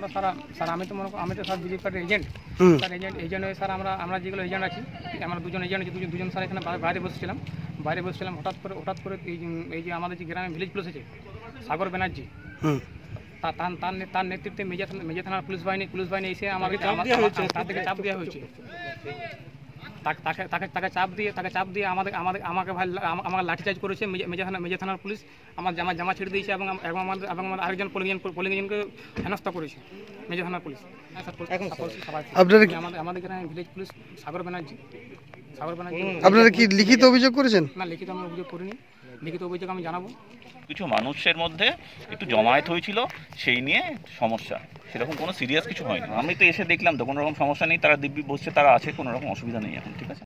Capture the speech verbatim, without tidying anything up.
Sir sir আমি তো মনে করি আমি তো স্যার বিজেপি পার্টির এজেন্ট স্যার এজেন্ট এই জন্য স্যার আমরা আমরা যেগুলো এজেন্ট আছি আমরা দুজন এজেন্ট আছি দুজন দুজন স্যার এখানে বাইরে বসেছিলাম বাইরে বসেছিলাম হঠাৎ করে হঠাৎ করে এই এই যে আমাদের যে গ্রামে ভিলেজ পুলিশ আছে সাগর ব্যানার্জি তার তার তার নেতৃত্বে মেজা মেজা থানার পুলিশ বাহিনী পুলিশ বাহিনী এসে আমাকে তার থেকে চাপ দেওয়া হয়েছে তাকে তাকে তাকে চাপ দিয়ে তাকে চাপ দিয়ে আমাদের আমাদের আমাকে ভাই আমাকে লাঠিচার্জ করেছে মেজা থানা মেজা থানার পুলিশ আমার জামা জামা ছেড়ে দিয়েছে এবং এবং আমাদের এবং আমার আরেকজন পোলিং পোলিং এজেন্টকে হেনস্থা করেছে মেজা থানার পুলিশ। আপনারা আমাদের আমাদের গ্রামে ভিলেজ পুলিশ সাগর ব্যানার্জি সাগর ব্যানার্জি আপনারা কি লিখিত অভিযোগ করেছেন? না, লিখিত আমি অভিযোগ করিনি, লিখিত অভিযোগ আমি জানাবো। কিছু মানুষের মধ্যে একটু জমায়েত হয়েছিল, সেই নিয়ে সমস্যা, সেরকম কোনো সিরিয়াস কিছু হয়নি। আমি তো এসে দেখলাম তো কোনো রকম সমস্যা নেই, তারা দিব্যি বসছে, তারা আছে, কোনো রকম অসুবিধা নেই এখন, ঠিক আছে।